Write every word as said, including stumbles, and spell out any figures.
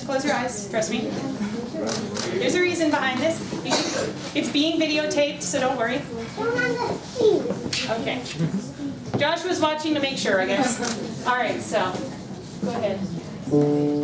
to close your eyes, trust me. There's a reason behind this. It's being videotaped, so don't worry. Okay. Josh was watching to make sure, I guess. All right, so go ahead.